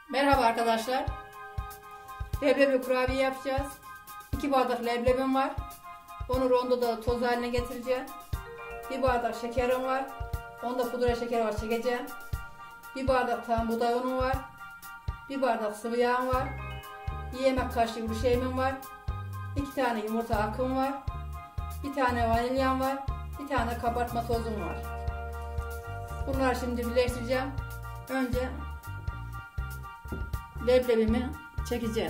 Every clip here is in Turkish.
Merhaba arkadaşlar. Leblebi kurabiye yapacağız. 2 bardak leblebim var. Onu rondoda toz haline getireceğim. 1 bardak şekerim var. Onda pudra şeker var, çekeceğim. 1 bardak tam buğday unu var. 1 bardak sıvı yağım var. 1 yemek kaşığı kuru şeyimim var. 2 tane yumurta akım var. 1 tane vanilyam var. 1 tane kabartma tozum var. Bunları şimdi birleştireceğim. Önce leblebimi çekeceğim.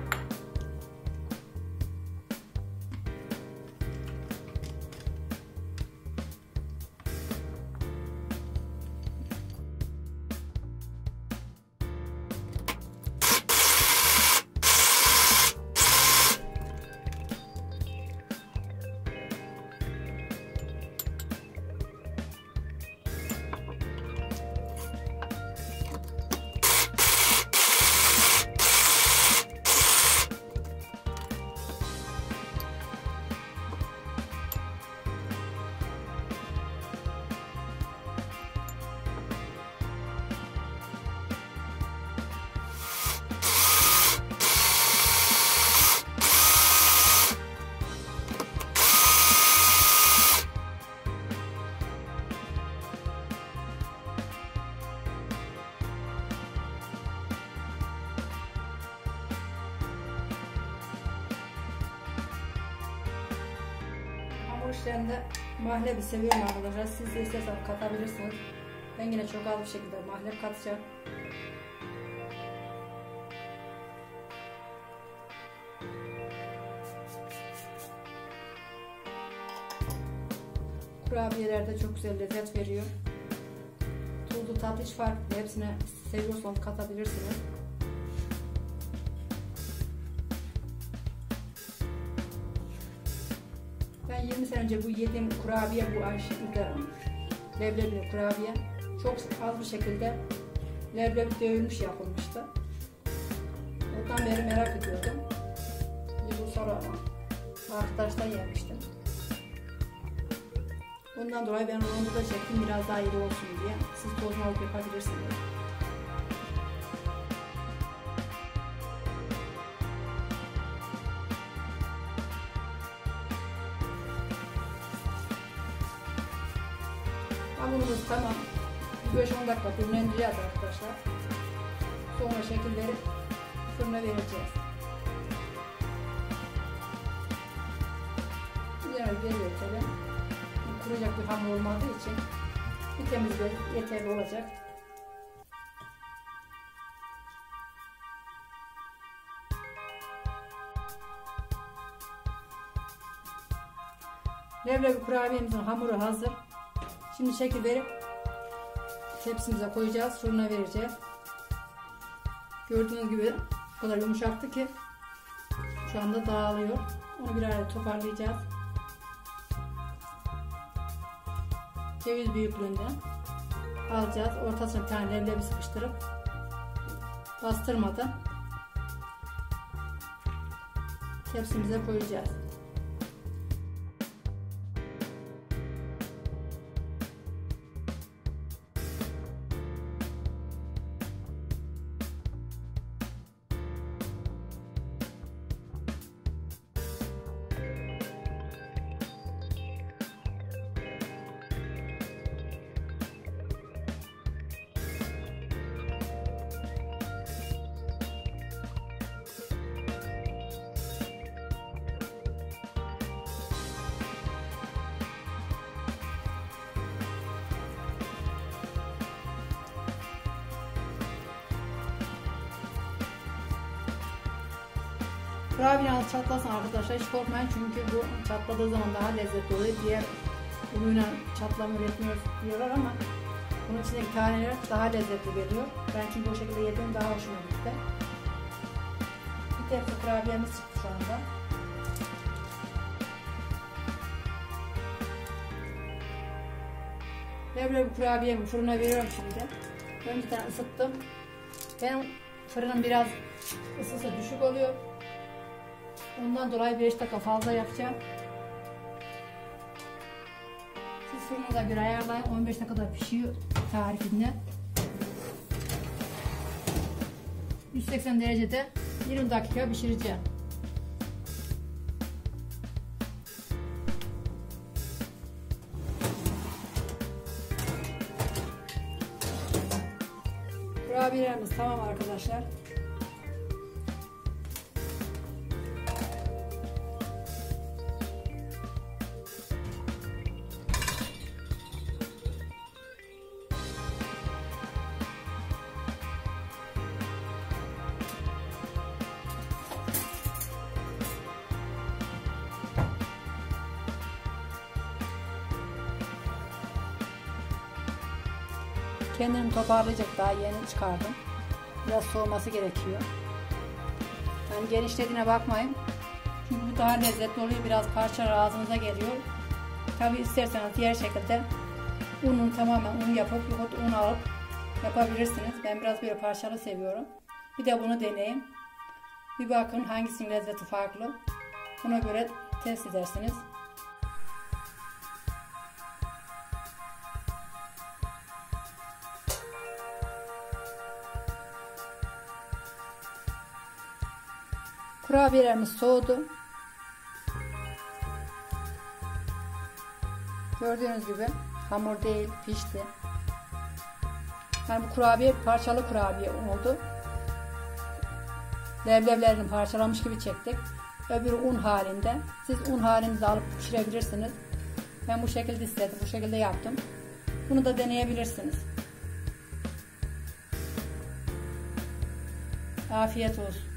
Hamur işlerinde mahlebi seviyorum arkadaşlar. Siz de isterseniz katabilirsiniz. Ben yine çok az bir şekilde mahlep katacağım. Kurabiyelerde çok güzel lezzet veriyor. Tuzlu tat hiç fark etmiyor. Hepsine seviyorsanız katabilirsiniz. Ben 20 sene önce bu yediğim kurabiye bu aynı şekilde leblebi kurabiye çok az bir şekilde leblebi dövülmüş yapılmıştı. Ondan beri merak ediyordum. Yıl sonra arkadaştan yemiştim. Bundan dolayı ben onu da çektim biraz daha iri olsun diye. Siz tozunu alıp yapabilirsiniz. Hamurumuz tamam. 5-10 dakika dinlendireceğiz arkadaşlar. Sonra şekilleri fırına vereceğiz. Biraz bekletelim. Kuracak bir hamur olmadığı için bir temizlik yeterli olacak. Leblebi kurabiyemizin hamuru hazır. Şimdi şekil verip tepsimize koyacağız, fırına vereceğiz. Gördüğünüz gibi o kadar yumuşaktı ki şu anda dağılıyor. Onu bir araya toparlayacağız. Ceviz büyüklüğünde alacağız. Ortasına bir tane leblebi sıkıştırıp bastırmadan tepsimize koyacağız. Kurabiyeniz çatlasın arkadaşlar, hiç korkmayın çünkü bu çatladığı zaman daha lezzetli oluyor. Diğer ürünle çatlama üretmiyoruz diyorlar ama bunun içindeki taneler daha lezzetli geliyor. Ben çünkü o şekilde yediğim daha hoşuma gitti. Bir tepsi kurabiyemiz çıktı şu anda. Leblebi kurabiyemi fırına veriyorum şimdi. Önceden ısıttım. Benim fırınım biraz ısısı düşük oluyor. Ondan dolayı 5 dakika fazla yapacağım. Siz fırınıza göre ayarlayın. 15 dakikada pişiyor tarifinde. 180 derecede 20 dakika pişireceğim. Kurabiyelerimiz tamam arkadaşlar. Kendimi toparlayacak, daha yeni çıkardım. Biraz soğuması gerekiyor. Yani genişlediğine bakmayın. Çünkü bu daha lezzetli oluyor. Biraz parçalar ağzınıza geliyor. Tabi isterseniz diğer şekilde unun tamamen un yapıp un alıp yapabilirsiniz. Ben biraz böyle parçalı seviyorum. Bir de bunu deneyin. Bir bakın hangisinin lezzeti farklı. Buna göre test edersiniz. Kurabiyelerimiz soğudu. Gördüğünüz gibi hamur değil, pişti. Yani bu kurabiye parçalı kurabiye oldu. Lebleblerini parçalamış gibi çektik. Öbürü un halinde. Siz un halinde alıp pişirebilirsiniz. Ben bu şekilde istedim. Bu şekilde yaptım. Bunu da deneyebilirsiniz. Afiyet olsun.